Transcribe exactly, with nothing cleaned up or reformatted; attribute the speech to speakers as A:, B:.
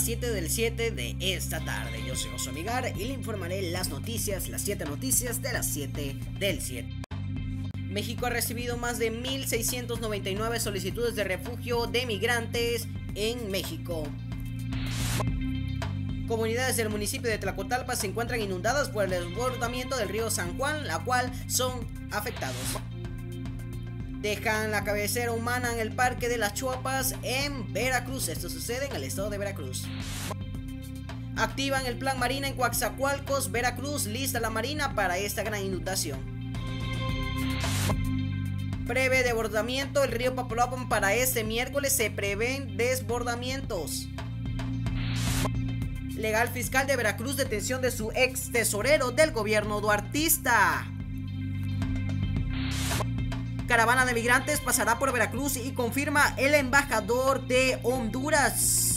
A: siete del siete de esta tarde. Yo soy Oso Amigar y le informaré las noticias, las siete noticias de las siete del siete. México ha recibido más de mil seiscientas noventa y nueve solicitudes de refugio de migrantes en México. Comunidades del municipio de Tlacotalpa se encuentran inundadas por el desbordamiento del río San Juan, la cual son afectados. Dejan la cabecera humana en el Parque de las Chuapas en Veracruz. Esto sucede en el estado de Veracruz. Activan el plan Marina en Coatzacoalcos, Veracruz. Lista la Marina para esta gran inundación. Prevé desbordamiento el río Papaloapan para este miércoles. Se prevén desbordamientos. Legal fiscal de Veracruz, detención de su ex tesorero del gobierno duartista. Caravana de migrantes pasará por Veracruz y confirma el embajador de Honduras.